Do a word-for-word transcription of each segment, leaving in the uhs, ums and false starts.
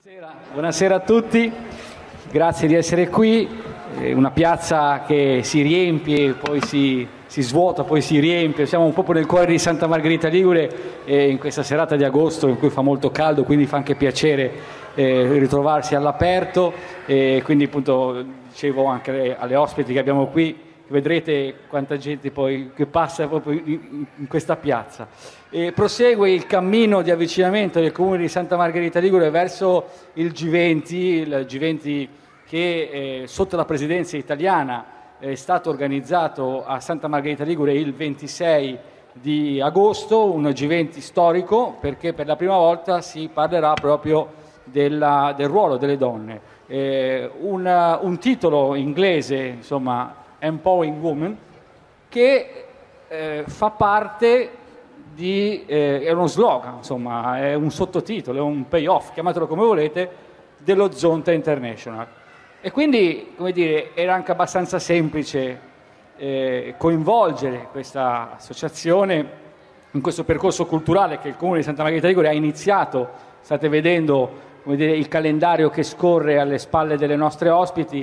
Buonasera, buonasera a tutti, grazie di essere qui. È una piazza che si riempie, poi si, si svuota, poi si riempie. Siamo un po' nel cuore di Santa Margherita Ligure eh, in questa serata di agosto in cui fa molto caldo, quindi fa anche piacere eh, ritrovarsi all'aperto. E quindi appunto dicevo anche alle, alle ospiti che abbiamo qui, vedrete quanta gente poi che passa proprio in, in questa piazza. E prosegue il cammino di avvicinamento del comune di Santa Margherita Ligure verso il G venti, il G venti che eh, sotto la presidenza italiana è stato organizzato a Santa Margherita Ligure il ventisei di agosto, un G venti storico perché per la prima volta si parlerà proprio della, del ruolo delle donne. Eh, un, un titolo inglese, insomma, Empowering Women, che eh, fa parte di, eh, è uno slogan, insomma, è un sottotitolo, è un payoff, chiamatelo come volete, dello Zonta International. E quindi, come dire, era anche abbastanza semplice eh, coinvolgere questa associazione in questo percorso culturale che il Comune di Santa Margherita Ligure ha iniziato. State vedendo, come dire, il calendario che scorre alle spalle delle nostre ospiti,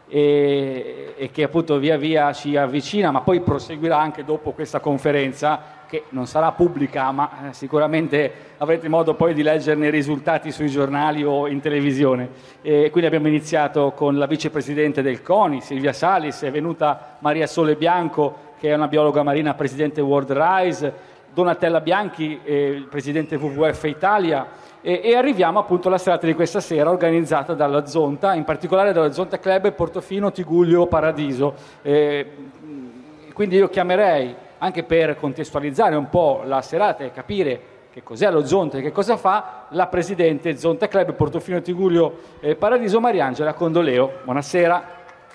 E, e che appunto via via ci avvicina, ma poi proseguirà anche dopo questa conferenza che non sarà pubblica, ma eh, sicuramente avrete modo poi di leggerne i risultati sui giornali o in televisione. E quindi abbiamo iniziato con la vicepresidente del CONI, Silvia Salis, è venuta Maria Sole Bianco, che è una biologa marina, presidente World Rise, Donatella Bianchi, eh, presidente W W F Italia, e, e arriviamo appunto alla serata di questa sera organizzata dalla Zonta, in particolare dalla Zonta Club Portofino Tigullio Paradiso. Eh, quindi io chiamerei, anche per contestualizzare un po' la serata e capire che cos'è lo Zonta e che cosa fa, la presidente Zonta Club Portofino Tigullio eh, Paradiso, Mariangela Condoleo. Buonasera.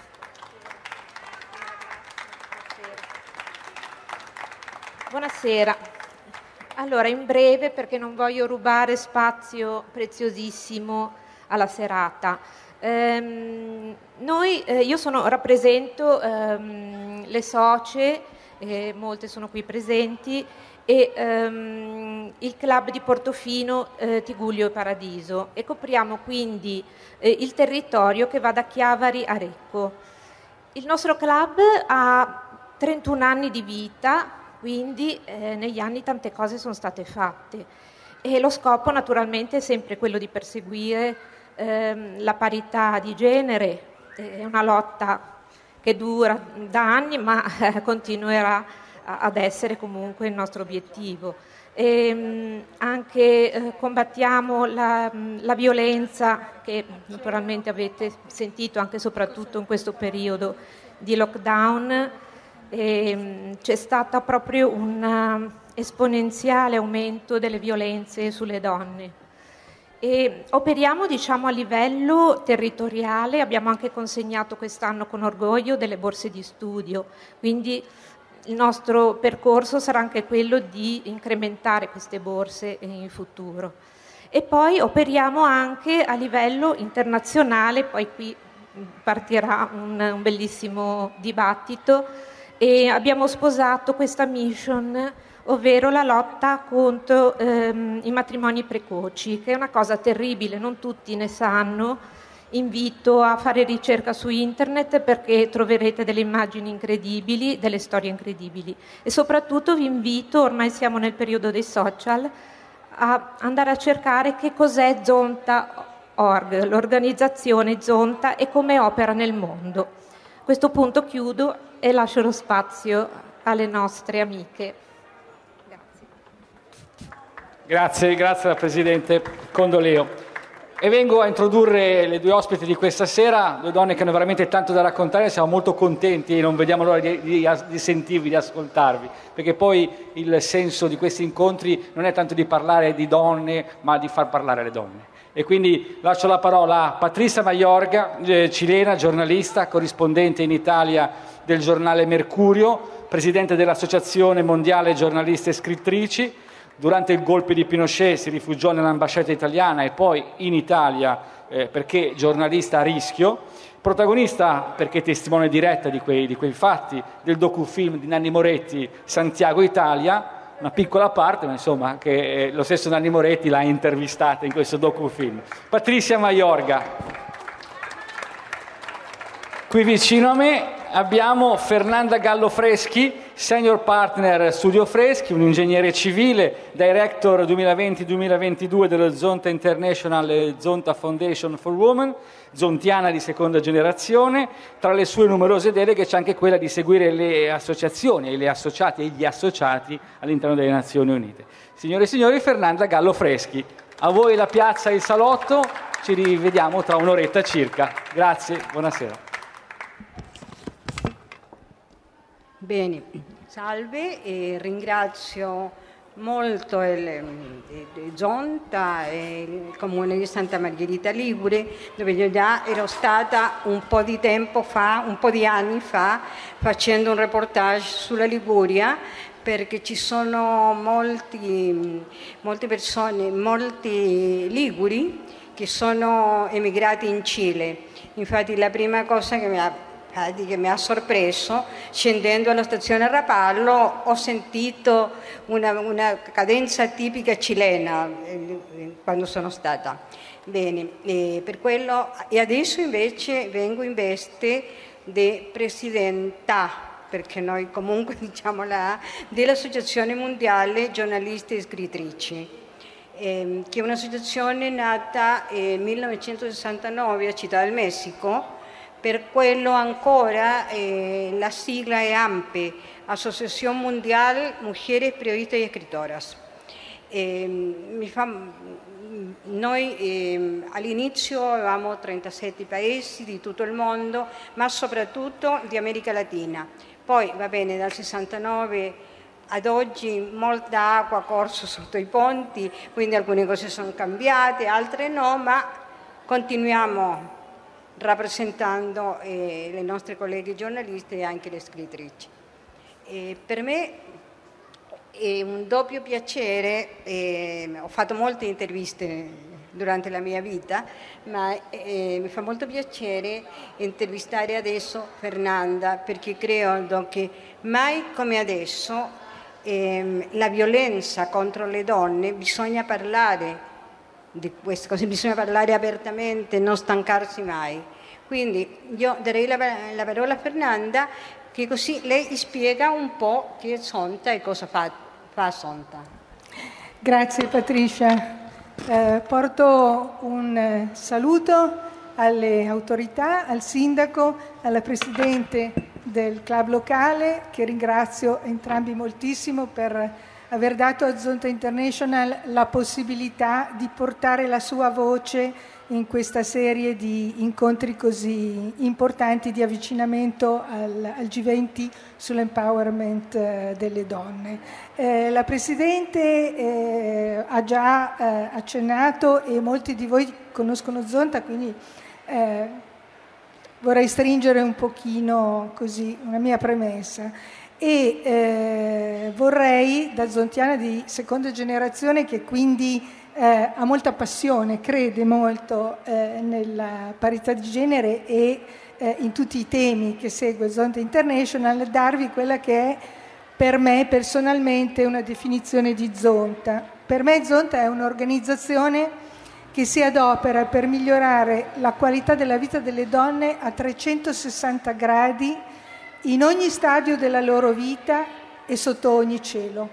Buonasera. Allora, in breve, perché non voglio rubare spazio preziosissimo alla serata. Ehm, noi, eh, io sono, rappresento ehm, le socie, eh, molte sono qui presenti, e ehm, il club di Portofino eh, Tigullio e Paradiso, e copriamo quindi eh, il territorio che va da Chiavari a Recco. Il nostro club ha trentuno anni di vita, quindi eh, negli anni tante cose sono state fatte e lo scopo naturalmente è sempre quello di perseguire ehm, la parità di genere. È una lotta che dura da anni, ma eh, continuerà a, ad essere comunque il nostro obiettivo. E, mh, anche eh, combattiamo la, la violenza che naturalmente avete sentito anche e soprattutto in questo periodo di lockdown. E c'è stato proprio un esponenziale aumento delle violenze sulle donne e operiamo, diciamo, a livello territoriale. Abbiamo anche consegnato quest'anno con orgoglio delle borse di studio, quindi il nostro percorso sarà anche quello di incrementare queste borse in futuro. E poi operiamo anche a livello internazionale, poi qui partirà un, un bellissimo dibattito. E abbiamo sposato questa mission, ovvero la lotta contro ehm, i matrimoni precoci, che è una cosa terribile, non tutti ne sanno. Invito a fare ricerca su internet perché troverete delle immagini incredibili, delle storie incredibili, e soprattutto vi invito, ormai siamo nel periodo dei social, a andare a cercare che cos'è Zonta punto org, l'organizzazione Zonta, e come opera nel mondo. A questo punto chiudo e lascio lo spazio alle nostre amiche. Grazie. Grazie, grazie alla Presidente Condoleo. E vengo a introdurre le due ospiti di questa sera, due donne che hanno veramente tanto da raccontare, siamo molto contenti e non vediamo l'ora di, di, di sentirvi, di ascoltarvi, perché poi il senso di questi incontri non è tanto di parlare di donne, ma di far parlare le donne. E quindi lascio la parola a Patricia Mayorga, eh, cilena, giornalista, corrispondente in Italia del giornale Mercurio, presidente dell'Associazione Mondiale Giornaliste e Scrittrici. Durante il golpe di Pinochet si rifugiò nell'ambasciata italiana e poi in Italia eh, perché giornalista a rischio, protagonista perché testimone diretta di quei, di quei fatti del docufilm di Nanni Moretti, Santiago Italia, una piccola parte, ma insomma che lo stesso Nanni Moretti l'ha intervistata in questo docufilm. Patrizia Maiorga. Qui vicino a me abbiamo Fernanda Gallo Freschi, Senior Partner Studio Freschi, un ingegnere civile, Director duemilaventi duemilaventidue dello Zonta International e Zonta Foundation for Women, zontiana di seconda generazione. Tra le sue numerose deleghe c'è anche quella di seguire le associazioni, le associate e gli associati all'interno delle Nazioni Unite. Signore e signori, Fernanda Gallo Freschi. A voi la piazza e il salotto, ci rivediamo tra un'oretta circa. Grazie, buonasera. Bene, salve e ringrazio molto il, il Zonta e il Comune di Santa Margherita Ligure, dove io già ero stata un po' di tempo fa, un po' di anni fa, facendo un reportage sulla Liguria, perché ci sono molti, molte persone, molti liguri che sono emigrati in Cile. Infatti la prima cosa che mi ha che mi ha sorpreso, scendendo alla stazione Rapallo, ho sentito una, una cadenza tipica cilena eh, quando sono stata. Bene, eh, per quello, e adesso invece vengo in veste di presidenta, perché noi comunque diciamo la, dell'Associazione Mondiale Giornaliste e Scrittrici, eh, che è un'associazione nata nel millenovecentosessantanove a Città del Messico. Per quello ancora eh, la sigla è A M P E, Asociación Mundial Mujeres Periodistas y Escritoras. Eh, mi fa, noi eh, all'inizio avevamo trentasette paesi di tutto il mondo, ma soprattutto di America Latina. Poi, va bene, dal sessantanove ad oggi molta acqua ha corso sotto i ponti, quindi alcune cose sono cambiate, altre no, ma continuiamo rappresentando eh, le nostre colleghe giornaliste e anche le scrittrici. E per me è un doppio piacere, eh, ho fatto molte interviste durante la mia vita, ma eh, mi fa molto piacere intervistare adesso Fernanda, perché credo che mai come adesso eh, la violenza contro le donne bisogna parlare di queste cose, bisogna parlare apertamente, non stancarsi mai. Quindi io darei la, la parola a Fernanda, che così lei spiega un po' chi è Zonta e cosa fa, fa Zonta. Grazie Patricia. Eh, porto un eh, saluto alle autorità, al sindaco, alla presidente del club locale, che ringrazio entrambi moltissimo per aver dato a Zonta International la possibilità di portare la sua voce in questa serie di incontri così importanti di avvicinamento al, al G venti sull'empowerment eh, delle donne. Eh, la Presidente eh, ha già eh, accennato e molti di voi conoscono Zonta, quindi eh, vorrei stringere un pochino così una mia premessa. E eh, vorrei, da zontiana di seconda generazione, che quindi eh, ha molta passione, crede molto eh, nella parità di genere e eh, in tutti i temi che segue Zonta International, darvi quella che è per me personalmente una definizione di Zonta. Per me Zonta è un'organizzazione che si adopera per migliorare la qualità della vita delle donne a trecentosessanta gradi in ogni stadio della loro vita e sotto ogni cielo,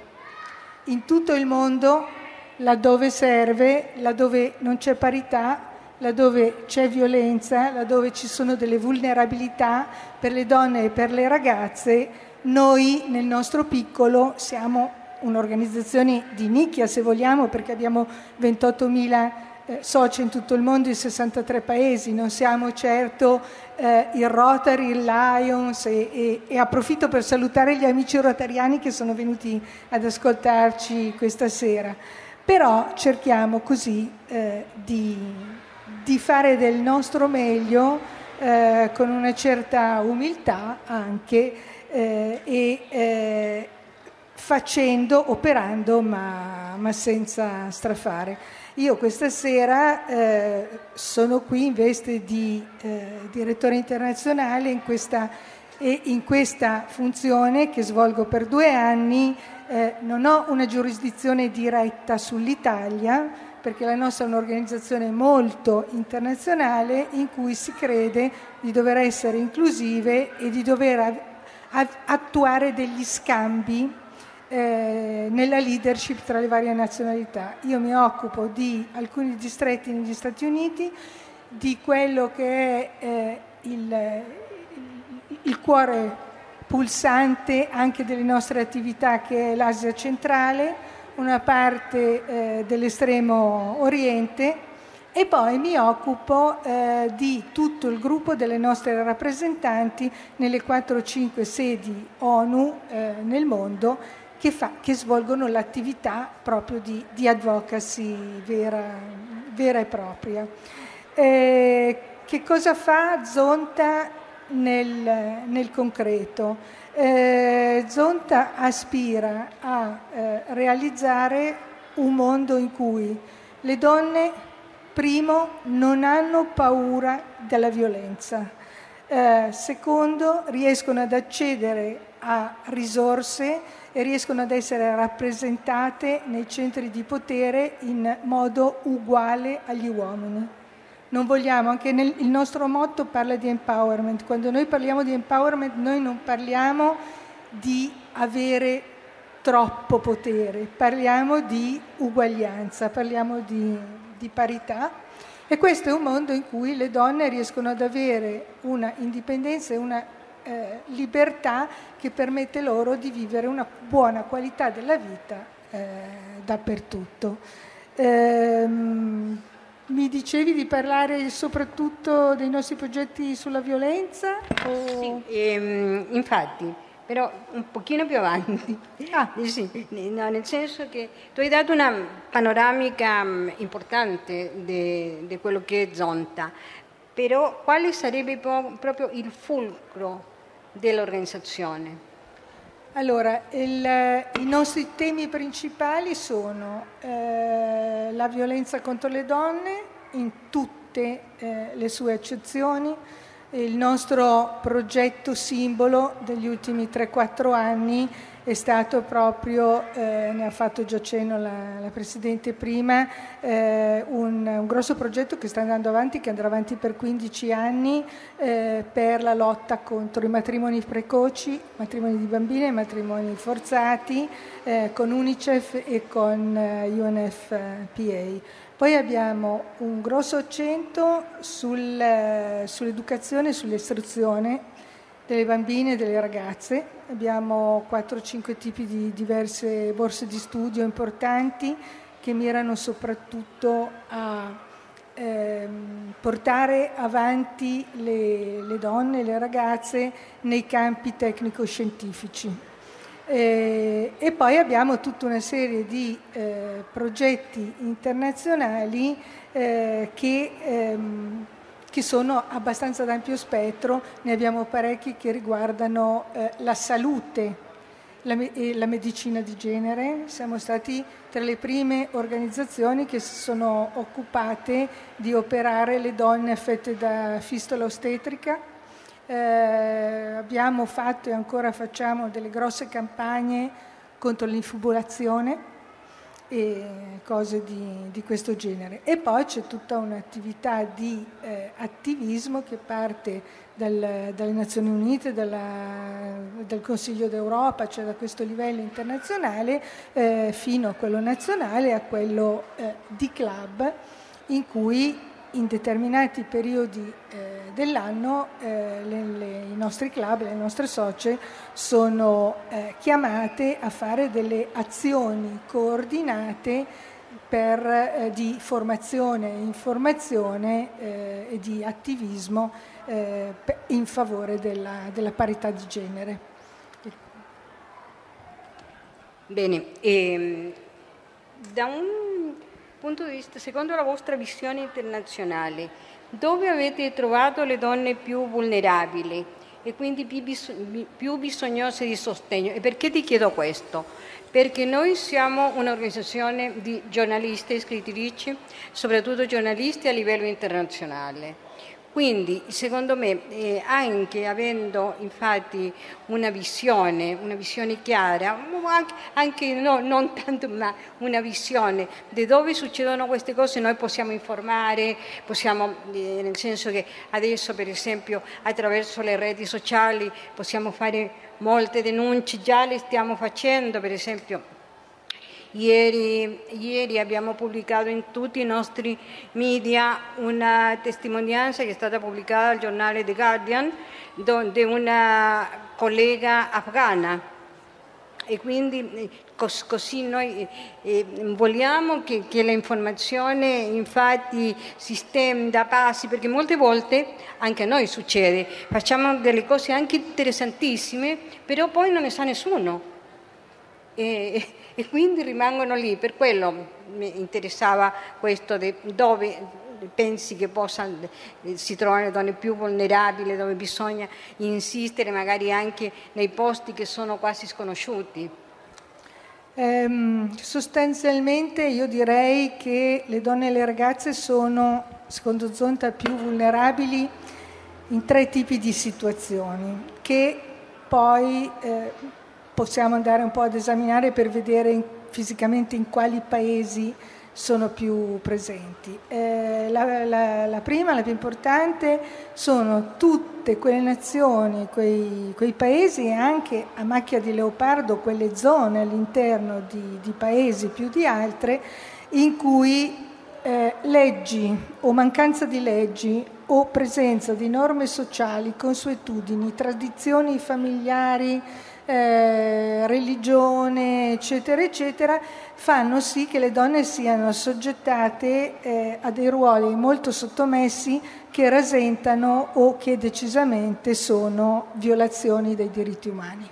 in tutto il mondo, laddove serve, laddove non c'è parità, laddove c'è violenza, laddove ci sono delle vulnerabilità per le donne e per le ragazze. Noi nel nostro piccolo siamo un'organizzazione di nicchia, se vogliamo, perché abbiamo ventottomila Eh, soci in tutto il mondo, in sessantatré paesi, non siamo certo eh, il Rotary, il Lions e, e, e approfitto per salutare gli amici rotariani che sono venuti ad ascoltarci questa sera. Però cerchiamo così eh, di, di fare del nostro meglio eh, con una certa umiltà anche eh, e eh, facendo, operando ma, ma senza strafare. Io questa sera eh, sono qui in veste di eh, direttore internazionale in questa e in questa funzione che svolgo per due anni eh, non ho una giurisdizione diretta sull'Italia, perché la nostra è un'organizzazione molto internazionale in cui si crede di dover essere inclusive e di dover attuare degli scambi eh, nella leadership tra le varie nazionalità. Io mi occupo di alcuni distretti negli Stati Uniti, di quello che è eh, il, il cuore pulsante anche delle nostre attività, che è l'Asia centrale, una parte eh, dell'estremo oriente, e poi mi occupo eh, di tutto il gruppo delle nostre rappresentanti nelle quattro o cinque sedi ONU eh, nel mondo che, fa, che svolgono l'attività proprio di, di advocacy vera, vera e propria. Eh, che cosa fa Zonta nel, nel concreto? Eh, Zonta aspira a eh, realizzare un mondo in cui le donne, primo, non hanno paura della violenza, eh, secondo, riescono ad accedere a risorse e riescono ad essere rappresentate nei centri di potere in modo uguale agli uomini. Non vogliamo, anche nel, il nostro motto parla di empowerment. Quando noi parliamo di empowerment, noi non parliamo di avere troppo potere, parliamo di uguaglianza, parliamo di, di parità, e questo è un mondo in cui le donne riescono ad avere una indipendenza e una eh, libertà che permette loro di vivere una buona qualità della vita eh, dappertutto. Ehm, Mi dicevi di parlare soprattutto dei nostri progetti sulla violenza? O... Sì, ehm, infatti, però un pochino più avanti. Ah. Sì, no, nel senso che tu hai dato una panoramica importante di quello che è Zonta, però quale sarebbe po- proprio il fulcro dell'organizzazione? Allora, il, i nostri temi principali sono eh, la violenza contro le donne in tutte eh, le sue accezioni. Il nostro progetto simbolo degli ultimi tre quattro anni è stato proprio, eh, ne ha fatto già cenno la, la Presidente prima, eh, un, un grosso progetto che sta andando avanti, che andrà avanti per quindici anni, eh, per la lotta contro i matrimoni precoci, matrimoni di bambine e matrimoni forzati, eh, con UNICEF e con eh, U N F P A. Poi abbiamo un grosso accento sul, eh, sull'educazione e sull'istruzione delle bambine e delle ragazze. Abbiamo quattro o cinque tipi di diverse borse di studio importanti che mirano soprattutto a ehm, portare avanti le, le donne e le ragazze nei campi tecnico-scientifici. Eh, e poi abbiamo tutta una serie di eh, progetti internazionali eh, che, ehm, che sono abbastanza d'ampio spettro. Ne abbiamo parecchi che riguardano eh, la salute la, e la medicina di genere. Siamo stati tra le prime organizzazioni che si sono occupate di operare le donne affette da fistola ostetrica. Eh, abbiamo fatto e ancora facciamo delle grosse campagne contro l'infibulazione e cose di, di questo genere. E poi c'è tutta un'attività di eh, attivismo che parte dal, dalle Nazioni Unite, dalla, dal Consiglio d'Europa, cioè da questo livello internazionale, eh, fino a quello nazionale, a quello eh, di club, in cui in determinati periodi eh, dell'anno eh, le, le, i nostri club, le nostre socie sono eh, chiamate a fare delle azioni coordinate per, eh, di formazione, informazione eh, e di attivismo eh, in favore della, della parità di genere. Bene, e, da un punto di vista, secondo la vostra visione internazionale, dove avete trovato le donne più vulnerabili e quindi più, bis- più bisognose di sostegno? E perché ti chiedo questo? Perché noi siamo un'organizzazione di giornalisti e scrittrici, soprattutto giornalisti a livello internazionale. Quindi secondo me eh, anche avendo infatti una visione, una visione chiara, anche, anche no, non tanto ma una visione di dove succedono queste cose, noi possiamo informare, possiamo, eh, nel senso che adesso per esempio attraverso le reti sociali possiamo fare molte denunce, già le stiamo facendo, per esempio Ieri, ieri abbiamo pubblicato in tutti i nostri media una testimonianza che è stata pubblicata al giornale The Guardian di una collega afghana e quindi cos, così noi eh, vogliamo che, che l'informazione infatti si stenda, passi, perché molte volte anche a noi succede, facciamo delle cose anche interessantissime, però poi non ne sa nessuno. E, e quindi rimangono lì, per quello mi interessava questo di dove pensi che possano, si trovano le donne più vulnerabili, dove bisogna insistere magari anche nei posti che sono quasi sconosciuti. Ehm, sostanzialmente io direi che le donne e le ragazze sono, secondo Zonta, più vulnerabili in tre tipi di situazioni che poi eh, possiamo andare un po' ad esaminare per vedere in, fisicamente in quali paesi sono più presenti. Eh, la, la, la prima, la più importante, sono tutte quelle nazioni, quei, quei paesi e anche a macchia di leopardo, quelle zone all'interno di, di paesi più di altre, in cui eh, leggi o mancanza di leggi o presenza di norme sociali, consuetudini, tradizioni familiari, Eh, religione, eccetera, eccetera, fanno sì che le donne siano assoggettate eh, a dei ruoli molto sottomessi che rasentano o che decisamente sono violazioni dei diritti umani.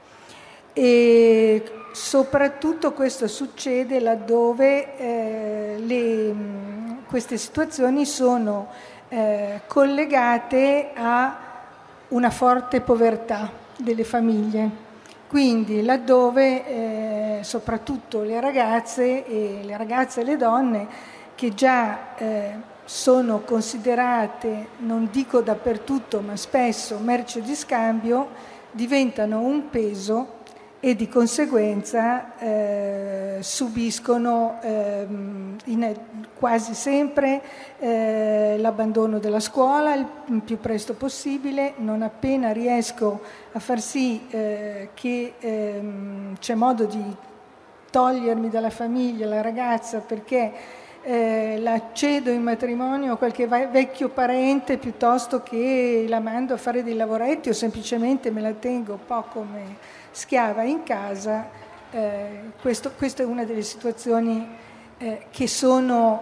E soprattutto questo succede laddove eh, le, queste situazioni sono eh, collegate a una forte povertà delle famiglie. Quindi laddove eh, soprattutto le ragazze e le ragazze e le donne che già eh, sono considerate, non dico dappertutto, ma spesso merce di scambio, diventano un peso e di conseguenza eh, subiscono eh, in, quasi sempre eh, l'abbandono della scuola il più presto possibile. Non appena riesco a far sì eh, che eh, c'è modo di togliermi dalla famiglia la ragazza perché eh, la cedo in matrimonio a qualche vecchio parente piuttosto che la mando a fare dei lavoretti o semplicemente me la tengo un po' come schiava in casa, eh, questo, questa è una delle situazioni eh, che sono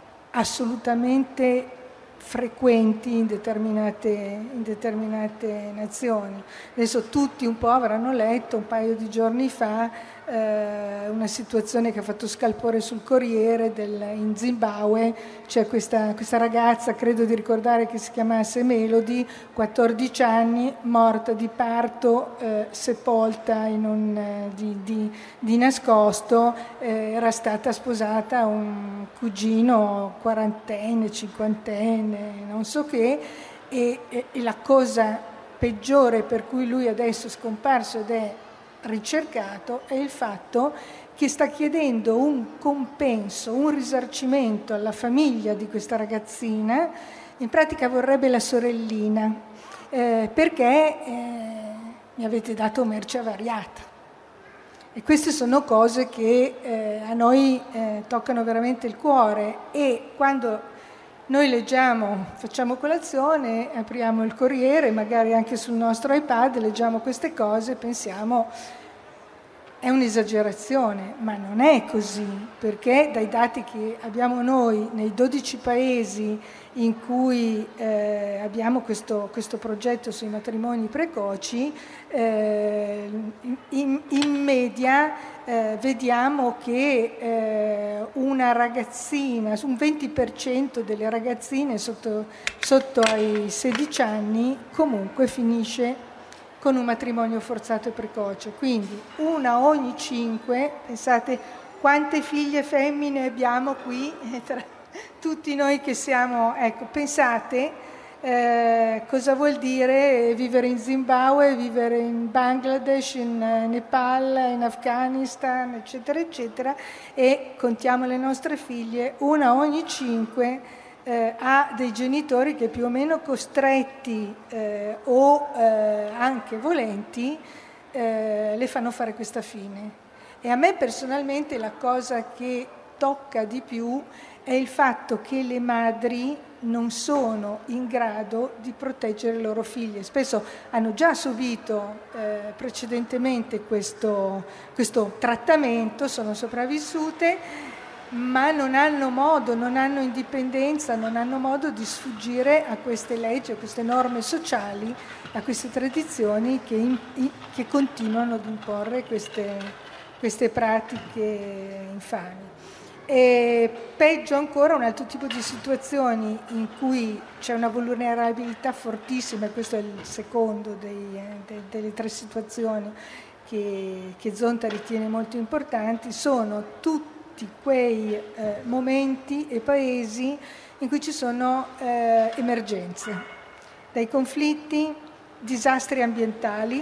assolutamente frequenti in determinate, in determinate nazioni. Adesso tutti un po' avranno letto un paio di giorni fa eh, una situazione che ha fatto scalpore sul Corriere del, in Zimbabwe. C'è questa, questa ragazza, credo di ricordare che si chiamasse Melody, quattordici anni, morta di parto, eh, sepolta in un, eh, di, di, di nascosto, eh, era stata sposata a un cugino quarantenne, cinquantenne, non so che, e, e, e la cosa peggiore per cui lui adesso è scomparso ed è ricercato è il fatto che sta chiedendo un compenso, un risarcimento alla famiglia di questa ragazzina, in pratica vorrebbe la sorellina, eh, perché eh, mi avete dato merce avariata. E queste sono cose che eh, a noi eh, toccano veramente il cuore, e quando noi leggiamo, facciamo colazione, apriamo il Corriere, magari anche sul nostro iPad, leggiamo queste cose e pensiamo è un'esagerazione, ma non è così, perché dai dati che abbiamo noi nei dodici paesi in cui eh, abbiamo questo, questo progetto sui matrimoni precoci, eh, in, in media eh, vediamo che eh, una ragazzina, un venti per cento delle ragazzine sotto, sotto ai sedici anni comunque finisce con un matrimonio forzato e precoce. Quindi una ogni cinque, pensate quante figlie femmine abbiamo qui, tra tutti noi che siamo, ecco, pensate eh, cosa vuol dire vivere in Zimbabwe, vivere in Bangladesh, in eh, Nepal, in Afghanistan, eccetera, eccetera, e contiamo le nostre figlie, una ogni cinque eh, ha dei genitori che più o meno costretti eh, o eh, anche volenti eh, le fanno fare questa fine. E a me personalmente la cosa che tocca di più è il fatto che le madri non sono in grado di proteggere le loro figlie. Spesso hanno già subito eh, precedentemente questo, questo trattamento, sono sopravvissute, ma non hanno modo, non hanno indipendenza, non hanno modo di sfuggire a queste leggi, a queste norme sociali, a queste tradizioni che, in, che continuano ad imporre queste, queste pratiche infami. E peggio ancora un altro tipo di situazioni in cui c'è una vulnerabilità fortissima, e questo è il secondo dei, de, delle tre situazioni che, che Zonta ritiene molto importanti, sono tutti quei eh, momenti e paesi in cui ci sono eh, emergenze, dai conflitti, disastri ambientali,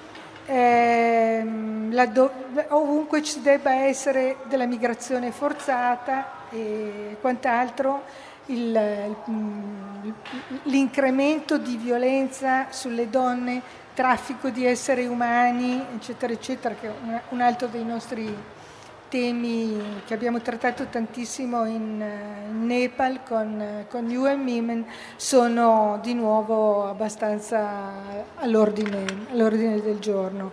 ehm, laddove, ovunque ci debba essere della migrazione forzata e quant'altro, il, il, l'incremento di violenza sulle donne, traffico di esseri umani, eccetera, eccetera, che è un, un altro dei nostri temi che abbiamo trattato tantissimo in, in Nepal con, con U N Women, sono di nuovo abbastanza all'ordine, all'ordine del giorno.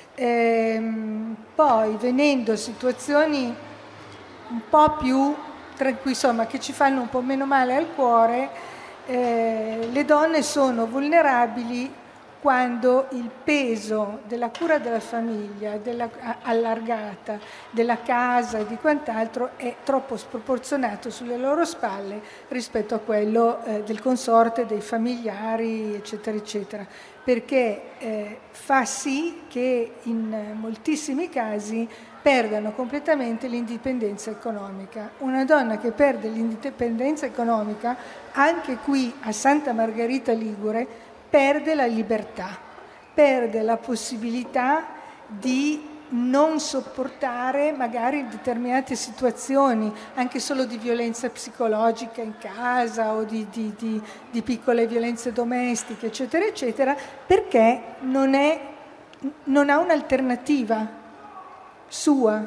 Ehm, poi venendo a situazioni un po' più tranquille, insomma, che ci fanno un po' meno male al cuore, eh, le donne sono vulnerabili quando il peso della cura della famiglia, della, allargata, della casa e di quant'altro è troppo sproporzionato sulle loro spalle rispetto a quello eh, del consorte, dei familiari, eccetera, eccetera, perché eh, fa sì che in moltissimi casi perdano completamente l'indipendenza economica. Una donna che perde l'indipendenza economica, anche qui a Santa Margherita Ligure, perde la libertà, perde la possibilità di non sopportare magari determinate situazioni, anche solo di violenza psicologica in casa o di, di, di, di piccole violenze domestiche, eccetera, eccetera, perché non, è, non ha un'alternativa sua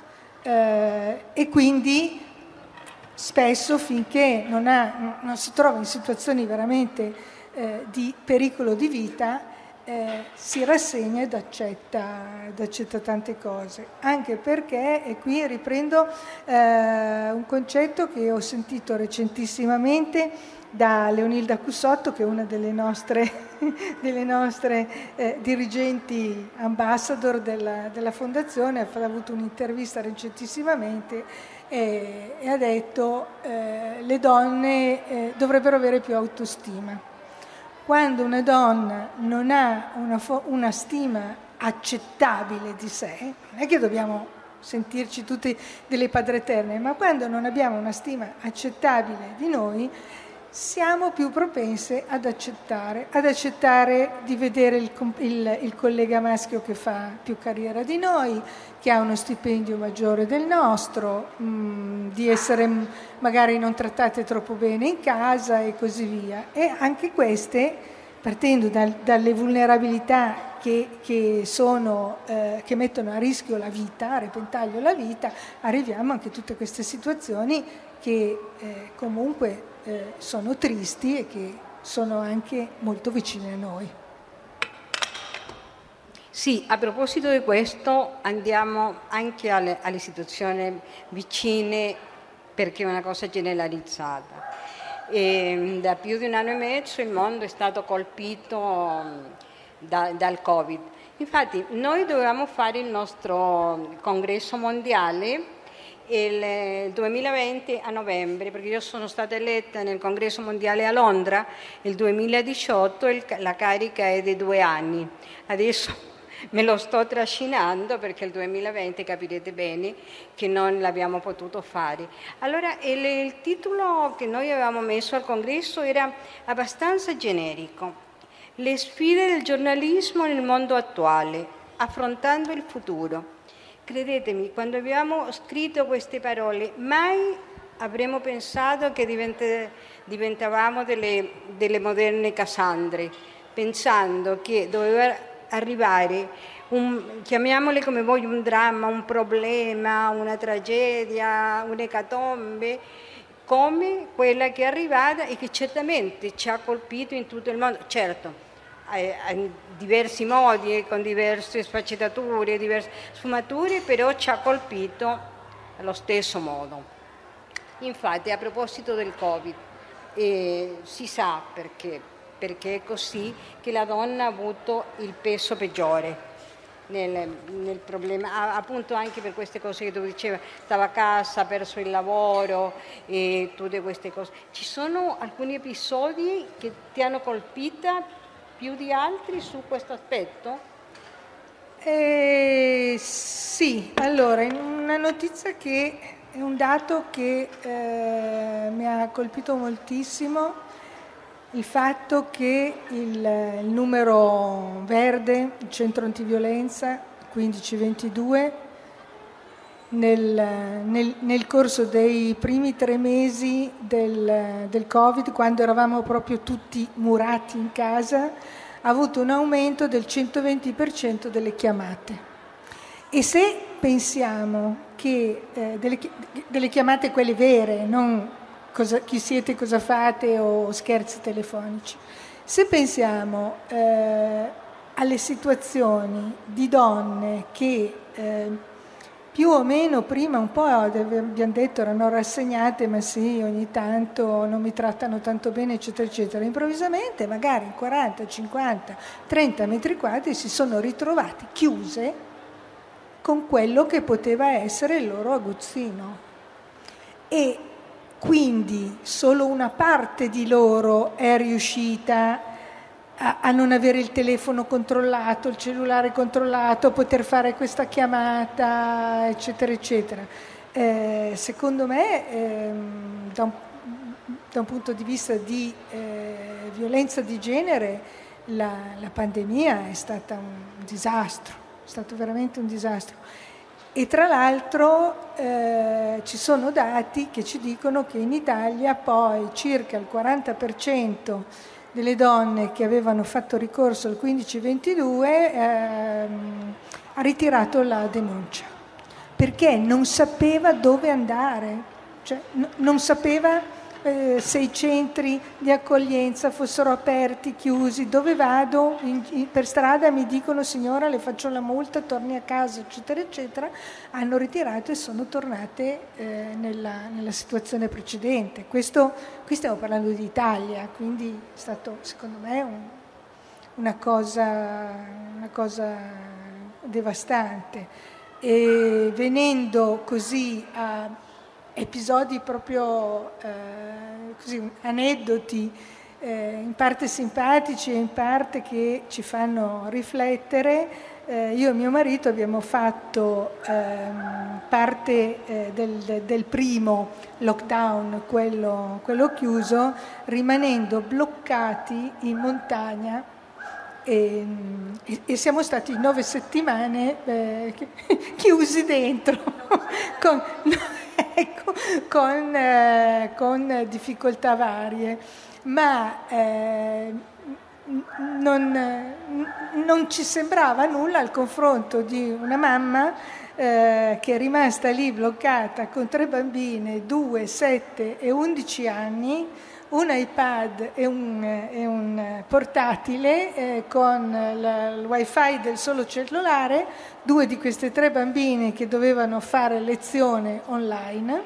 eh, e quindi spesso finché non, ha, non si trova in situazioni veramente Eh, di pericolo di vita, eh, si rassegna ed accetta, ed accetta tante cose, anche perché, e qui riprendo eh, un concetto che ho sentito recentissimamente da Leonilda Cussotto, che è una delle nostre, delle nostre eh, dirigenti ambassador della, della Fondazione, ha avuto un'intervista recentissimamente e, e ha detto eh, le donne eh, dovrebbero avere più autostima. Quando una donna non ha una, fo- una stima accettabile di sé, non è che dobbiamo sentirci tutti delle padreterne, ma quando non abbiamo una stima accettabile di noi, siamo più propense ad accettare, ad accettare di vedere il, il, il collega maschio che fa più carriera di noi, che ha uno stipendio maggiore del nostro, mh, di essere magari non trattate troppo bene in casa e così via. E anche queste, partendo dal, dalle vulnerabilità che, che, sono, eh, che mettono a rischio la vita, a repentaglio la vita, arriviamo anche a tutte queste situazioni che eh, comunque eh, sono tristi e che sono anche molto vicine a noi. Sì, a proposito di questo andiamo anche alle, alle situazioni vicine, perché è una cosa generalizzata. E da più di un anno e mezzo il mondo è stato colpito da, dal Covid. Infatti noi dovevamo fare il nostro congresso mondiale il duemilaventi a novembre, perché io sono stata eletta nel congresso mondiale a Londra il duemiladiciotto e la carica è di due anni. Adesso me lo sto trascinando perché il duemilaventi capirete bene che non l'abbiamo potuto fare. Allora il, il titolo che noi avevamo messo al congresso era abbastanza generico: le sfide del giornalismo nel mondo attuale, affrontando il futuro. Credetemi, quando abbiamo scritto queste parole mai avremmo pensato che diventa, diventavamo delle, delle moderne Cassandre, pensando che doveva arrivare, un, chiamiamole come voglio, un dramma, un problema, una tragedia, un'ecatombe, come quella che è arrivata e che certamente ci ha colpito in tutto il mondo. Certo, in diversi modi e con diverse sfaccettature, diverse sfumature, però ci ha colpito allo stesso modo. Infatti, a proposito del Covid, eh, si sa perché, perché è così che la donna ha avuto il peso peggiore nel, nel problema, appunto anche per queste cose che tu dicevi, stava a casa, ha perso il lavoro e tutte queste cose. Ci sono alcuni episodi che ti hanno colpita più di altri su questo aspetto? Eh, sì, allora, in una notizia che è un dato che eh, mi ha colpito moltissimo, il fatto che il, il numero verde, il centro antiviolenza quindici ventidue, nel, nel, nel corso dei primi tre mesi del, del Covid, quando eravamo proprio tutti murati in casa, ha avuto un aumento del centoventi per cento delle chiamate. E se pensiamo che eh, delle, delle chiamate quelle vere, non cosa, chi siete, cosa fate o scherzi telefonici, se pensiamo eh, alle situazioni di donne che eh, più o meno prima un po' abbiamo detto erano rassegnate, ma sì, ogni tanto non mi trattano tanto bene, eccetera, eccetera. Improvvisamente, magari in quaranta, cinquanta, trenta metri quadri si sono ritrovate chiuse con quello che poteva essere il loro aguzzino. E quindi solo una parte di loro è riuscita a, a non avere il telefono controllato, il cellulare controllato, a poter fare questa chiamata, eccetera, eccetera. Eh, secondo me, ehm, da, un, da un punto di vista di eh, violenza di genere, la, la pandemia è stata un disastro, è stato veramente un disastro. E tra l'altro eh, ci sono dati che ci dicono che in Italia poi circa il quaranta per cento delle donne che avevano fatto ricorso al quindici ventidue ehm, ha ritirato la denuncia perché non sapeva dove andare, cioè n- non sapeva eh, se i centri di accoglienza fossero aperti, chiusi, dove vado, in, in, per strada mi dicono signora le faccio la multa, torni a casa, eccetera, eccetera. Hanno ritirato e sono tornate eh, nella, nella situazione precedente. Questo, qui stiamo parlando di Italia, quindi è stato secondo me un, una, cosa, una cosa devastante. E venendo così a episodi proprio eh, così, aneddoti, eh, in parte simpatici e in parte che ci fanno riflettere, eh, io e mio marito abbiamo fatto ehm, parte eh, del, del primo lockdown, quello, quello chiuso, rimanendo bloccati in montagna e, e siamo stati nove settimane eh, chiusi dentro con, ecco, con, eh, con difficoltà varie, ma eh, non, non ci sembrava nulla al confronto di una mamma eh, che è rimasta lì bloccata con tre bambine, due, sette e undici anni, un iPad e un, e un portatile eh, con la, il wifi del solo cellulare, due di queste tre bambine che dovevano fare lezione online,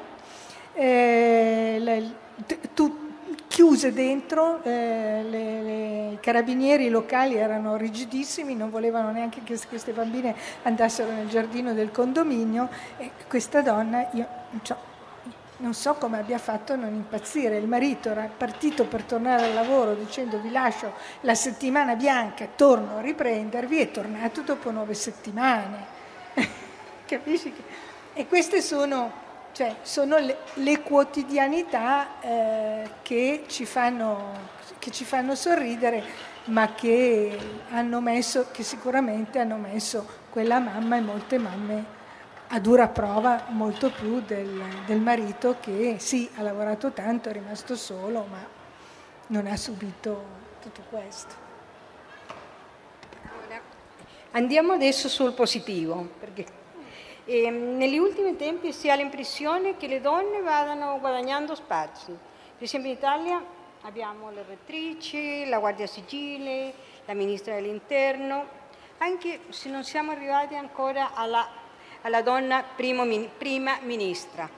eh, le, tu, chiuse dentro, eh, le, le, i carabinieri locali erano rigidissimi, non volevano neanche che queste bambine andassero nel giardino del condominio e questa donna, io, cioè, non so come abbia fatto a non impazzire. Il marito era partito per tornare al lavoro dicendo vi lascio la settimana bianca, torno a riprendervi, è tornato dopo nove settimane. Capisci? E queste sono, cioè, sono le, le quotidianità eh, che, ci fanno, che ci fanno sorridere, ma che hanno messo, che sicuramente hanno messo quella mamma e molte mamme a dura prova, molto più del, del marito che sì, ha lavorato tanto, è rimasto solo, ma non ha subito tutto questo. Andiamo adesso sul positivo, perché eh, negli ultimi tempi si ha l'impressione che le donne vadano guadagnando spazi. Per esempio in Italia abbiamo le rettrici, la Guardia Civile, la Ministra dell'Interno, anche se non siamo arrivati ancora alla alla donna primo, prima ministra.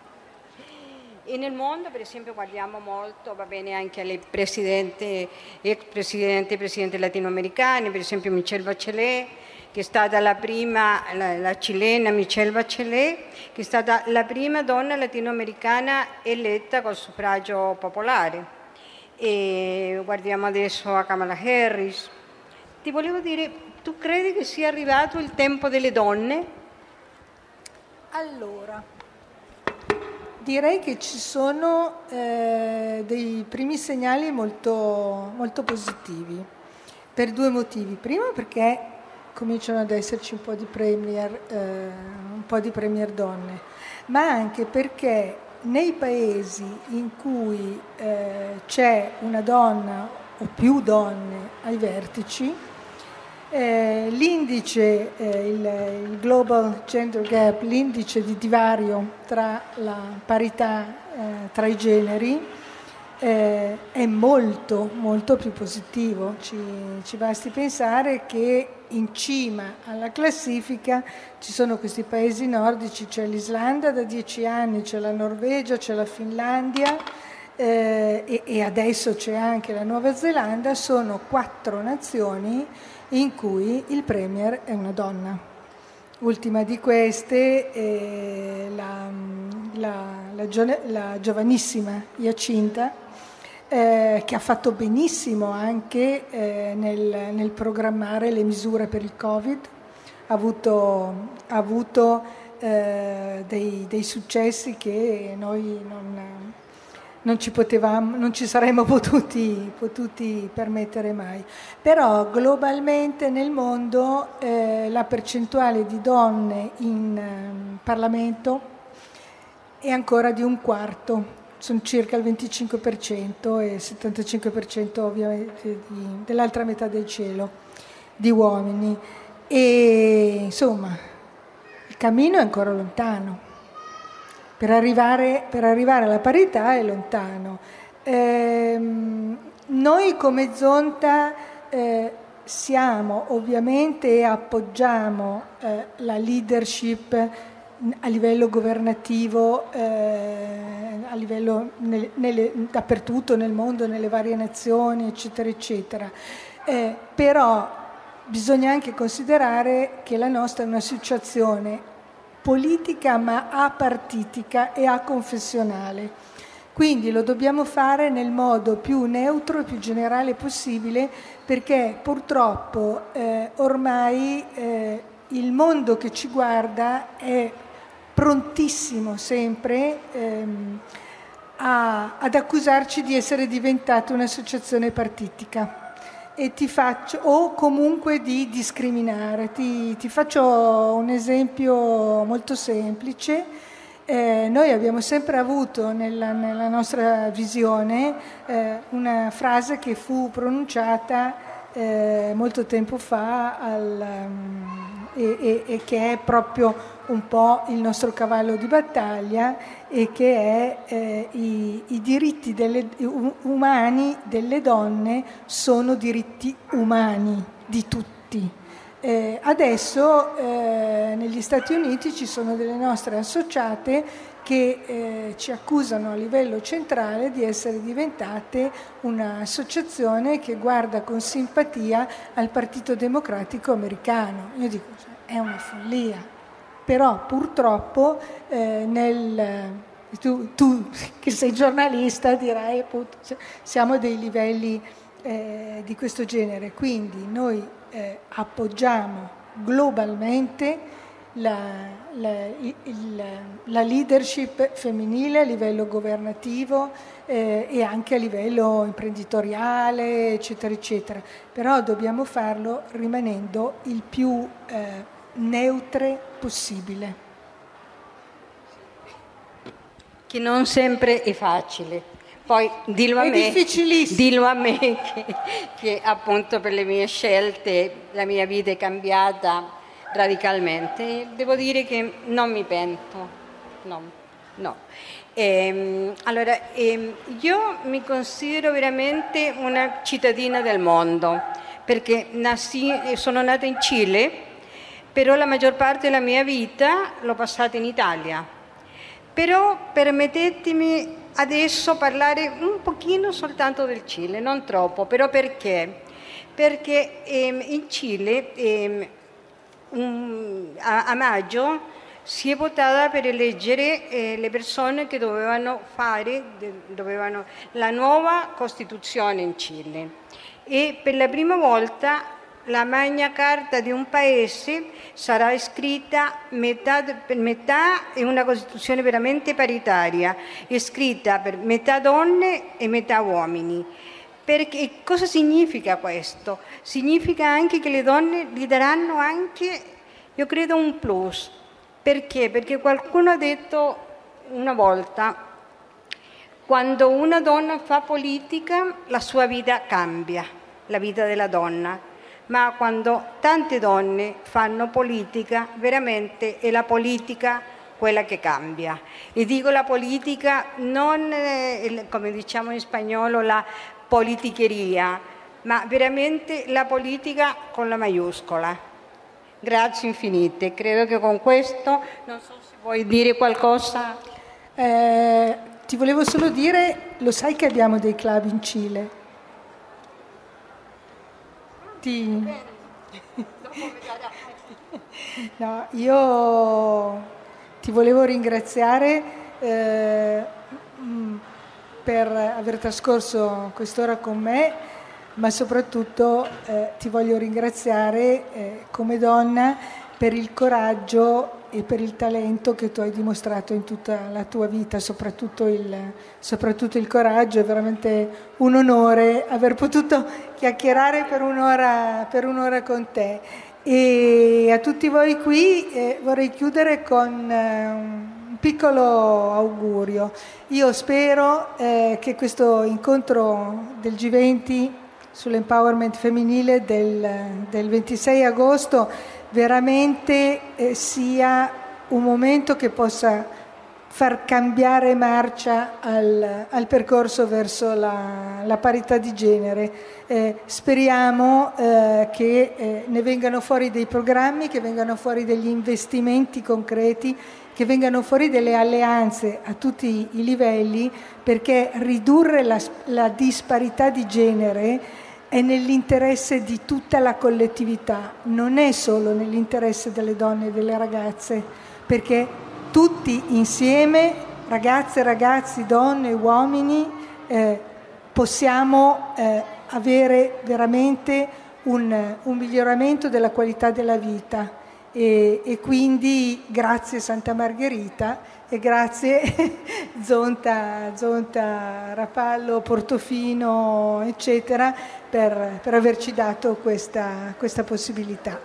E nel mondo, per esempio, guardiamo molto, va bene, anche alle presidenti, ex presidenti e presidenti latinoamericani, per esempio Michelle Bachelet, che è stata la prima, la, la cilena Michelle Bachelet, che è stata la prima donna latinoamericana eletta col suffragio popolare. E guardiamo adesso a Kamala Harris. Ti volevo dire, tu credi che sia arrivato il tempo delle donne? Allora, direi che ci sono eh, dei primi segnali molto, molto positivi, per due motivi. Primo perché cominciano ad esserci un po' di premier, eh, un po' di premier donne, ma anche perché nei paesi in cui eh, c'è una donna o più donne ai vertici, Eh, l'indice, eh, il, il Global Gender Gap, l'indice di divario tra la parità eh, tra i generi eh, è molto molto più positivo. Ci, ci basti pensare che in cima alla classifica ci sono questi paesi nordici, c'è l'Islanda da dieci anni, c'è la Norvegia, c'è la Finlandia eh, e, e adesso c'è anche la Nuova Zelanda. Sono quattro nazioni in cui il premier è una donna. Ultima di queste è la, la, la, giovane, la giovanissima Jacinta, eh, che ha fatto benissimo anche eh, nel, nel programmare le misure per il Covid, ha avuto, ha avuto eh, dei, dei successi che noi non... Non ci, potevamo, non ci saremmo potuti, potuti permettere mai. Però globalmente nel mondo eh, la percentuale di donne in eh, Parlamento è ancora di un quarto, sono circa il venticinque per cento e il settantacinque per cento ovviamente di, dell'altra metà del cielo di uomini. E insomma il cammino è ancora lontano. Per arrivare, per arrivare alla parità è lontano. Eh, noi come Zonta eh, siamo ovviamente e appoggiamo eh, la leadership a livello governativo, eh, a livello nelle, nelle, dappertutto nel mondo, nelle varie nazioni, eccetera, eccetera. Eh, però bisogna anche considerare che la nostra è un'associazione politica ma apartitica e aconfessionale, quindi lo dobbiamo fare nel modo più neutro e più generale possibile, perché purtroppo eh, ormai eh, il mondo che ci guarda è prontissimo sempre ehm, a, ad accusarci di essere diventata un'associazione partitica. E ti faccio, o comunque di discriminare. Ti, ti faccio un esempio molto semplice. Eh, noi abbiamo sempre avuto nella, nella nostra visione eh, una frase che fu pronunciata eh, molto tempo fa al, um, e, e, e che è proprio un po' il nostro cavallo di battaglia, e che è eh, i, i diritti delle, umani delle donne sono diritti umani di tutti. Eh, adesso eh, negli Stati Uniti ci sono delle nostre associate che eh, ci accusano a livello centrale di essere diventate un'associazione che guarda con simpatia al Partito Democratico americano. Io dico, è una follia. Però purtroppo eh, nel, Tu, tu che sei giornalista dirai appunto siamo a dei livelli eh, di questo genere, quindi noi eh, appoggiamo globalmente la, la, il, la leadership femminile a livello governativo eh, e anche a livello imprenditoriale, eccetera, eccetera. Però dobbiamo farlo rimanendo il più eh, neutre possibile. Che non sempre è facile. Poi dillo a è me, difficilissimo. dillo a me che, che appunto per le mie scelte la mia vita è cambiata radicalmente. Devo dire che non mi pento, no, no. Ehm, allora, ehm, io mi considero veramente una cittadina del mondo, perché nassi, sono nata in Cile, però la maggior parte della mia vita l'ho passata in Italia. Però permettetemi adesso parlare un pochino soltanto del Cile, non troppo, però perché? Perché ehm, in Cile ehm, um, a, a maggio si è votata per eleggere eh, le persone che dovevano fare de, dovevano, la nuova Costituzione in Cile, e per la prima volta la Magna Carta di un paese sarà scritta metà per metà, è una Costituzione veramente paritaria, è scritta per metà donne e metà uomini. Perché cosa significa questo? Significa anche che le donne gli daranno anche, io credo, un plus. Perché? Perché qualcuno ha detto una volta, quando una donna fa politica la sua vita cambia, la vita della donna. Ma quando tante donne fanno politica, veramente è la politica quella che cambia. E dico la politica non, eh, come diciamo in spagnolo, la politicheria, ma veramente la politica con la maiuscola. Grazie infinite. Credo che con questo, non so se vuoi dire qualcosa. Eh, ti volevo solo dire, lo sai che abbiamo dei club in Cile? Ti... No, io ti volevo ringraziare eh, per aver trascorso quest'ora con me, ma soprattutto eh, ti voglio ringraziare eh, come donna per il coraggio e per il talento che tu hai dimostrato in tutta la tua vita, soprattutto il, soprattutto il coraggio. È veramente un onore aver potuto chiacchierare per un'ora, per un'ora con te. E a tutti voi qui eh, vorrei chiudere con eh, un piccolo augurio. Io spero eh, che questo incontro del G venti sull'empowerment femminile del, del ventisei agosto veramente eh, sia un momento che possa far cambiare marcia al, al percorso verso la, la parità di genere. Eh, speriamo eh, che eh, ne vengano fuori dei programmi, che vengano fuori degli investimenti concreti, che vengano fuori delle alleanze a tutti i livelli, perché ridurre la, la disparità di genere è nell'interesse di tutta la collettività, non è solo nell'interesse delle donne e delle ragazze, perché tutti insieme, ragazze, ragazzi, donne, uomini, eh, possiamo eh, avere veramente un, un miglioramento della qualità della vita. E, e quindi grazie Santa Margherita e grazie Zonta, Zonta, Rapallo, Portofino, eccetera, per, per averci dato questa, questa possibilità.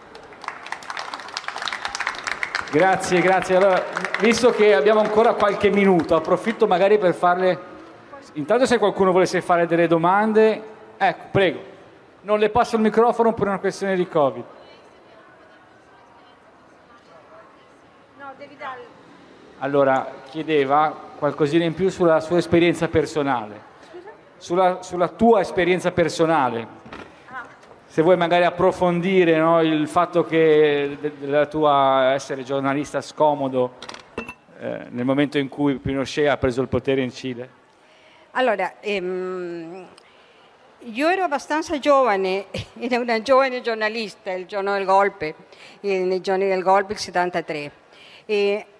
Grazie, grazie. Allora, visto che abbiamo ancora qualche minuto, approfitto magari per farle... Intanto se qualcuno volesse fare delle domande, ecco, prego. Non le passo il microfono per una questione di Covid. Allora, chiedeva qualcosina in più sulla sua esperienza personale, sulla, sulla tua esperienza personale. Se vuoi magari approfondire, no, il fatto che della tua essere giornalista scomodo eh, nel momento in cui Pinochet ha preso il potere in Cile. Allora, ehm, io ero abbastanza giovane, ero una giovane giornalista il giorno del golpe, nei giorni del golpe, il settantatré. E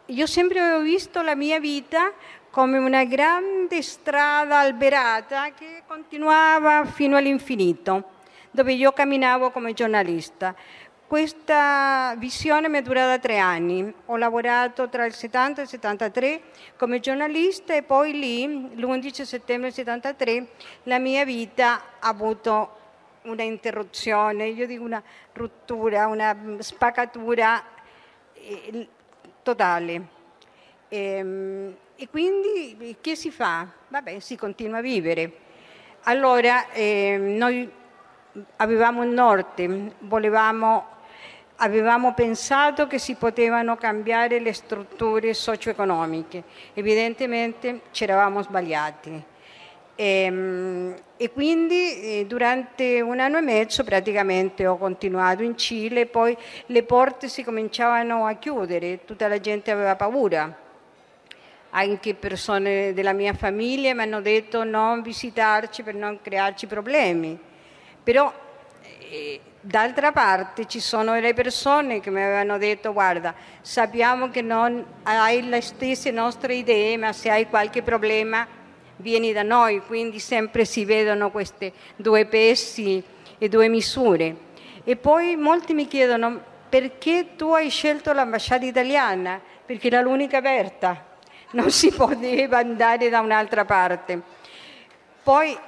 io sempre avevo visto la mia vita come una grande strada alberata che continuava fino all'infinito, dove io camminavo come giornalista. Questa visione mi è durata tre anni. Ho lavorato tra il settanta e il settantatré come giornalista e poi lì, l'undici settembre settantatré, la mia vita ha avuto una interruzione, io dico una rottura, una spaccatura eh, totale. E, e quindi che si fa? Vabbè, si continua a vivere. Allora, eh, noi avevamo un norte, volevamo, avevamo pensato che si potevano cambiare le strutture socio-economiche. Evidentemente ci eravamo sbagliati. E, e quindi eh, durante un anno e mezzo praticamente ho continuato in Cile, poi le porte si cominciavano a chiudere, tutta la gente aveva paura. Anche persone della mia famiglia mi hanno detto non visitarci per non crearci problemi. Però eh, d'altra parte ci sono le persone che mi avevano detto guarda, sappiamo che non hai le stesse nostre idee, ma se hai qualche problema vieni da noi, quindi sempre si vedono queste due pesi e due misure. E poi molti mi chiedono perché tu hai scelto l'ambasciata italiana, perché era l'unica aperta, non si poteva andare da un'altra parte. Poi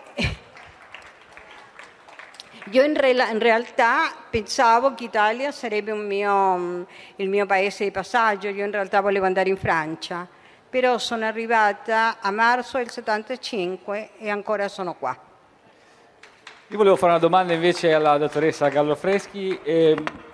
io in, re- in realtà pensavo che Italia sarebbe un mio, il mio paese di passaggio, io in realtà volevo andare in Francia, però sono arrivata a marzo del settantacinque e ancora sono qua. Io volevo fare una domanda invece alla dottoressa Gallofreschi. Eh,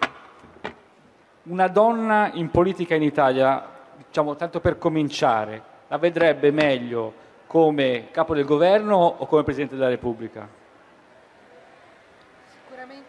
una donna in politica in Italia, diciamo tanto per cominciare, la vedrebbe meglio come capo del governo o come Presidente della Repubblica? Sicuramente.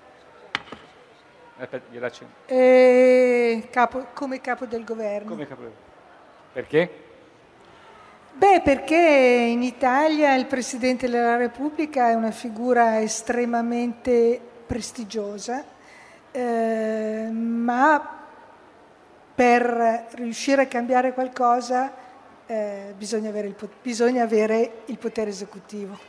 Aspetta, eh, capo, come capo del governo. Come capo del governo. Perché? Beh, perché in Italia il Presidente della Repubblica è una figura estremamente prestigiosa, eh, ma per riuscire a cambiare qualcosa eh, bisogna avere il, bisogna avere il potere esecutivo.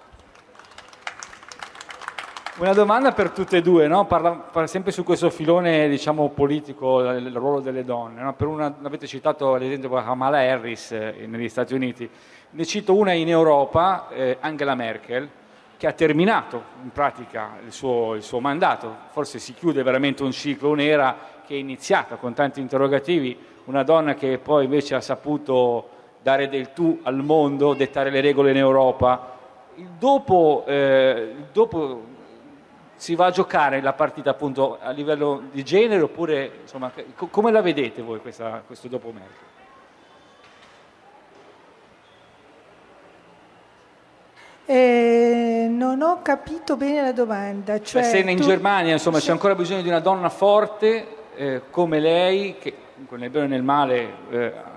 Una domanda per tutte e due, no? parla, parla sempre su questo filone, diciamo, politico, il ruolo delle donne. No? Per una, avete citato l'esempio di Kamala Harris eh, negli Stati Uniti. Ne cito una in Europa, eh, Angela Merkel, che ha terminato in pratica il suo, il suo mandato. Forse si chiude veramente un ciclo, un'era che è iniziata con tanti interrogativi. Una donna che poi invece ha saputo dare del tu al mondo, dettare le regole in Europa. Il dopo... Eh, il dopo si va a giocare la partita appunto a livello di genere oppure insomma co- come la vedete voi questa, questo dopo Merkel? Eh, non ho capito bene la domanda. Cioè, cioè se in tu... Germania insomma sì. C'è ancora bisogno di una donna forte eh, come lei che nel bene e nel male eh,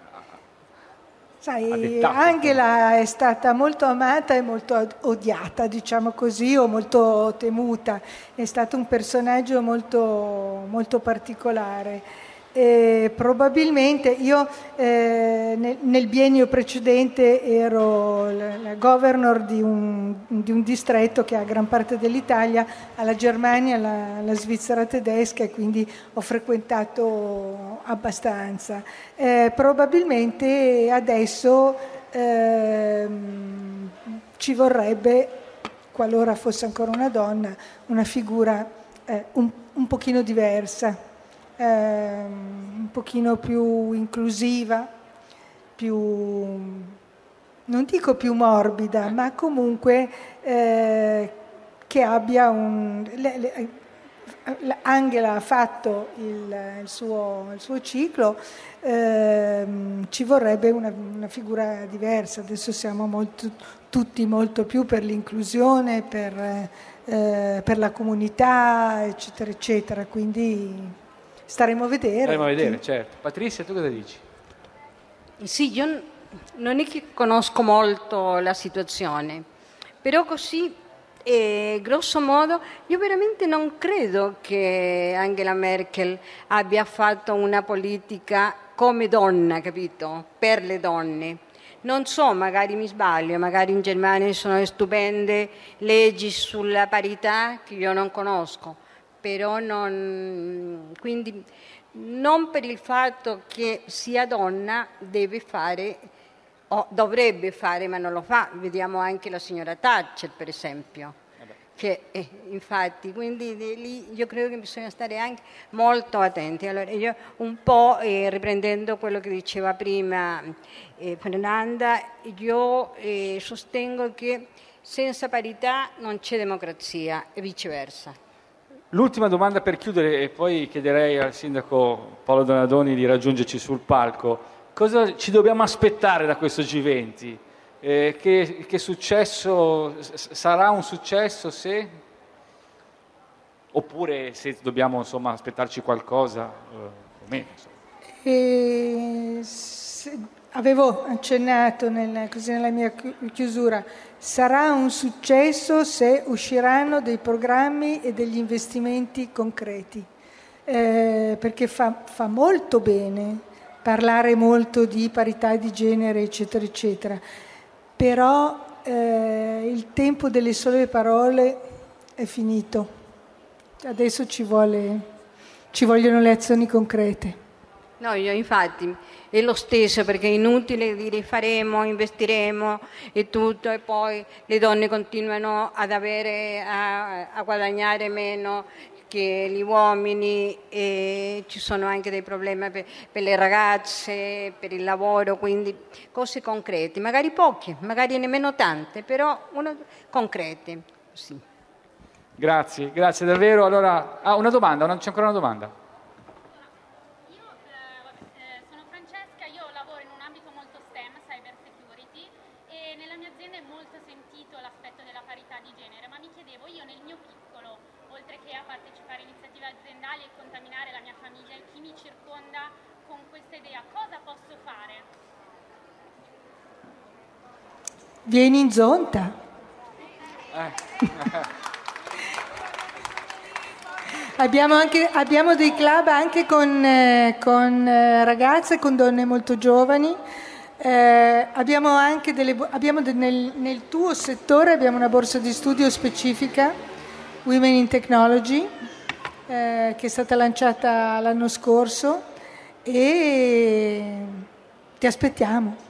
Sai, Angela è stata molto amata e molto odiata, diciamo così, o molto temuta. È stato un personaggio molto, molto particolare. E probabilmente io eh, nel, nel biennio precedente ero la, la governor di un, di un distretto che ha gran parte dell'Italia, alla Germania, alla, alla Svizzera tedesca, e quindi ho frequentato abbastanza. Eh, probabilmente adesso eh, ci vorrebbe, qualora fosse ancora una donna, una figura eh, un, un pochino diversa. Eh, un pochino più inclusiva, più, non dico più morbida, ma comunque eh, che abbia un... Le, le, Angela ha fatto il, il, suo, il suo ciclo, eh, ci vorrebbe una, una figura diversa. Adesso siamo molto, tutti molto più per l'inclusione, per, eh, per la comunità, eccetera, eccetera, quindi... Staremo a vedere. Staremo a vedere, certo. Patrizia, tu cosa dici? Sì, io non è che conosco molto la situazione, però così, eh, grosso modo, io veramente non credo che Angela Merkel abbia fatto una politica come donna, capito? Per le donne. Non so, magari mi sbaglio, magari in Germania ci sono stupende leggi sulla parità che io non conosco, però non, quindi non per il fatto che sia donna deve fare o dovrebbe fare, ma non lo fa. Vediamo anche la signora Thatcher, per esempio. Che, eh, infatti, quindi lì io credo che bisogna stare anche molto attenti. Allora, io un po' eh, riprendendo quello che diceva prima eh, Fernanda, io eh, sostengo che senza parità non c'è democrazia e viceversa. L'ultima domanda per chiudere, e poi chiederei al sindaco Paolo Donadoni di raggiungerci sul palco. Cosa ci dobbiamo aspettare da questo G venti? Eh, che, che successo sarà un successo se oppure se dobbiamo insomma aspettarci qualcosa eh, o meno, e se, avevo accennato nel, così nella mia chiusura, sarà un successo se usciranno dei programmi e degli investimenti concreti, eh, perché fa, fa molto bene parlare molto di parità di genere eccetera eccetera. Però eh, il tempo delle sole parole è finito. Adesso ci, vuole, ci vogliono le azioni concrete. No, io infatti è lo stesso, perché è inutile dire faremo, investiremo e tutto, e poi le donne continuano ad avere, a, a guadagnare meno che gli uomini, e ci sono anche dei problemi per, per le ragazze, per il lavoro, quindi cose concrete, magari poche, magari nemmeno tante, però una, concrete. Sì. Grazie, grazie davvero. Allora, ah, una domanda, non c'è ancora una domanda? Vieni in Zonta. Eh. abbiamo, anche, abbiamo dei club anche con, eh, con eh, ragazze, con donne molto giovani. Eh, abbiamo anche delle, abbiamo de, nel, nel tuo settore abbiamo una borsa di studio specifica, Women in Technology, eh, che è stata lanciata l'anno scorso, e ti aspettiamo.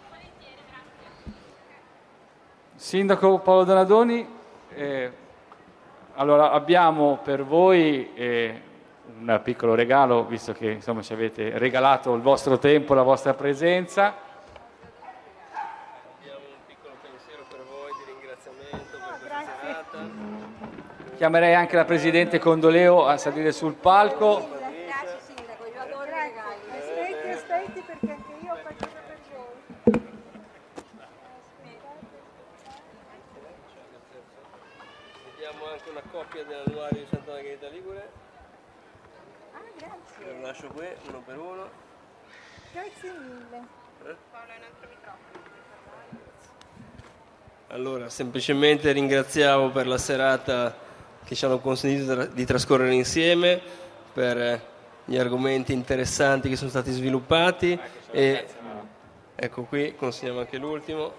Sindaco Paolo Donadoni, eh, allora abbiamo per voi eh, un piccolo regalo, visto che insomma ci avete regalato il vostro tempo, la vostra presenza. Abbiamo un piccolo pensiero per voi di ringraziamento per questa serata. Chiamerei anche la Presidente Condoleo a salire sul palco. Grazie Sindaco, io adoro i regali. Aspetti, aspetti, perché anche io ho qualcosa per voi. Abbiamo anche una copia dell'annuario di Santa Margherita Ligure. Ah, grazie. Ve lo lascio qui, uno per uno. Grazie mille. Eh? Allora, semplicemente ringraziamo per la serata che ci hanno consentito di trascorrere insieme, per gli argomenti interessanti che sono stati sviluppati. E ecco qui, consegniamo anche l'ultimo.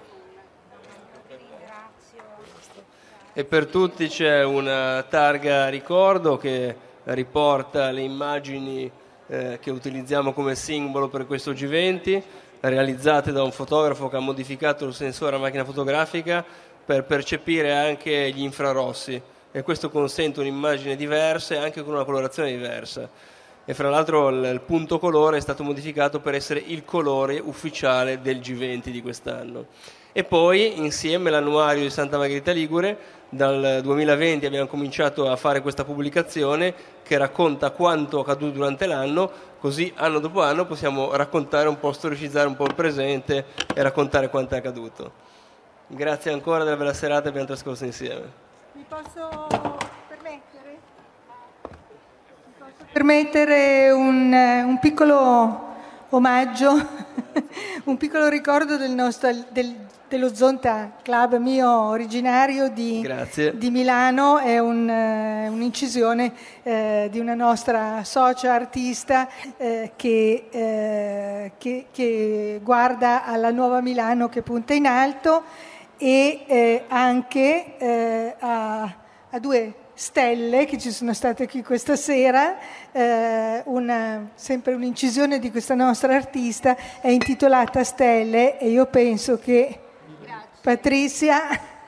E per tutti c'è una targa ricordo che riporta le immagini eh, che utilizziamo come simbolo per questo G venti, realizzate da un fotografo che ha modificato il sensore a macchina fotografica per percepire anche gli infrarossi, e questo consente un'immagine diversa e anche con una colorazione diversa. E fra l'altro il, il punto colore è stato modificato per essere il colore ufficiale del G venti di quest'anno. E poi insieme l'annuario di Santa Margherita Ligure. Dal duemilaventi abbiamo cominciato a fare questa pubblicazione che racconta quanto accaduto durante l'anno, così anno dopo anno possiamo raccontare un po', storicizzare un po' il presente e raccontare quanto è accaduto. Grazie ancora della bella serata che abbiamo trascorso insieme. Mi posso permettere? Mi posso permettere un, un piccolo omaggio, un piccolo ricordo del nostro, del, dello Zonta Club mio originario di, di Milano. È un, uh, un'incisione uh, di una nostra socia artista uh, che, uh, che, che guarda alla nuova Milano che punta in alto, e uh, anche uh, a, a due stelle che ci sono state qui questa sera. Eh, una, sempre un'incisione di questa nostra artista è intitolata Stelle, e io penso che Grazie. Patrizia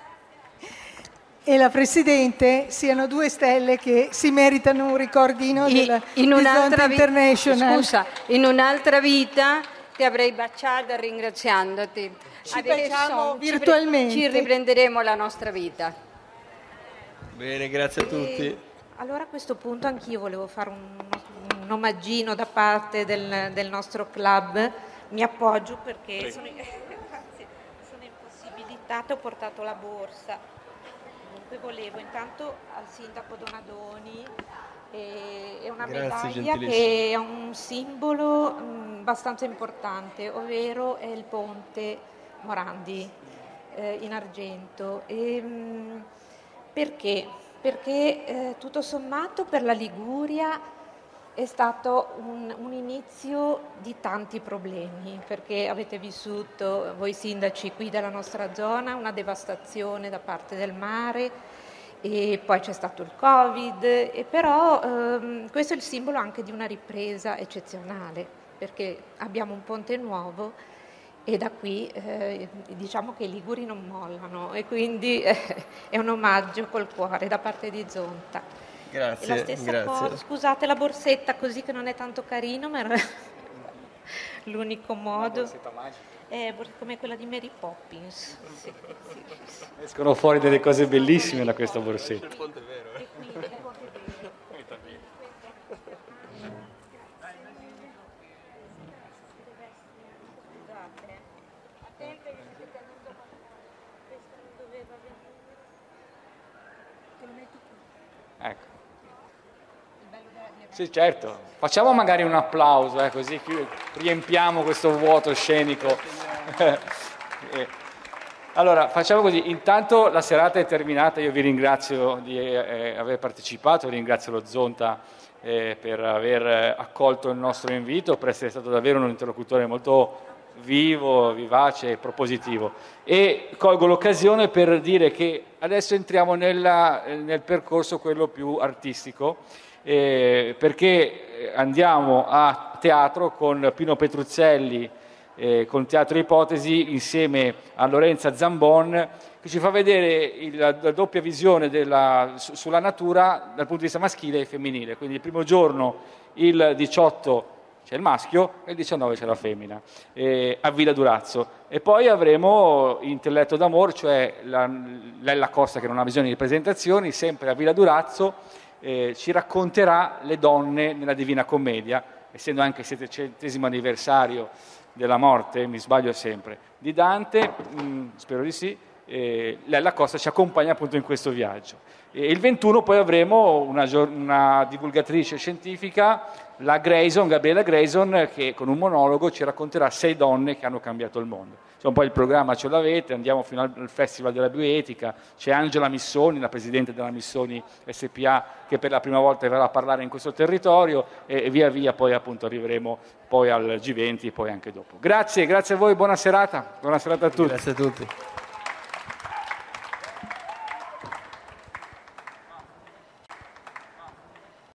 e la Presidente siano due stelle che si meritano un ricordino della in un'altra vita, International. Scusa, in un'altra vita ti avrei baciata ringraziandoti. Ci Adesso baciamo ci virtualmente. Ci riprenderemo la nostra vita. Bene, grazie a tutti. E allora a questo punto anch'io volevo fare un, un omaggino da parte del, del nostro club. Mi appoggio perché sono, sono impossibilitata, ho portato la borsa. Comunque volevo intanto al sindaco Donadoni, e, è una Grazie, medaglia che è un simbolo mh, abbastanza importante, ovvero è il ponte Morandi eh, in argento. E, mh, Perché? Perché eh, tutto sommato per la Liguria è stato un, un inizio di tanti problemi, perché avete vissuto, voi sindaci qui della nostra zona, una devastazione da parte del mare, e poi c'è stato il Covid, e però ehm, questo è il simbolo anche di una ripresa eccezionale, perché abbiamo un ponte nuovo. E da qui eh, diciamo che i liguri non mollano, e quindi eh, è un omaggio col cuore da parte di Zonta. Grazie, e la stessa grazie. Cosa, scusate la borsetta così che non è tanto carino, ma era l'unico modo. Una borsetta magica. È come quella di Mary Poppins. Sì, sì, sì. Escono fuori delle cose bellissime da questa borsetta. Il ponte è vero, eh? E quindi il ponte è vero. Ecco. Sì, certo. Facciamo magari un applauso, eh, così riempiamo questo vuoto scenico. Allora, facciamo così. Intanto la serata è terminata. Io vi ringrazio di eh, aver partecipato, ringrazio lo Zonta eh, per aver accolto il nostro invito, per essere stato davvero un interlocutore molto vivo, vivace e propositivo. E colgo l'occasione per dire che adesso entriamo nella, nel percorso quello più artistico, eh, perché andiamo a teatro con Pino Petruzzelli, eh, con Teatro Ipotesi, insieme a Lorenza Zambon, che ci fa vedere il, la doppia visione della, su, sulla natura dal punto di vista maschile e femminile. Quindi il primo giorno, il diciotto, c'è il maschio, e il diciannove c'è la femmina, eh, a Villa Durazzo. E poi avremo Intelletto d'Amor, cioè la, Lella Costa, che non ha bisogno di presentazioni, sempre a Villa Durazzo, eh, ci racconterà le donne nella Divina Commedia, essendo anche il settecentesimo anniversario della morte, mi sbaglio sempre, di Dante, mh, spero di sì. Eh, Lella Costa ci accompagna appunto in questo viaggio. E il ventuno poi avremo una, una divulgatrice scientifica, la Grayson, Gabriella Grayson, che con un monologo ci racconterà sei donne che hanno cambiato il mondo. Cioè, poi il programma ce l'avete, andiamo fino al Festival della Bioetica, c'è Angela Missoni, la presidente della Missoni S P A, che per la prima volta verrà a parlare in questo territorio, e, e via via poi appunto arriveremo poi al G venti e poi anche dopo. Grazie, grazie a voi, buona serata, buona serata a tutti. Grazie a tutti.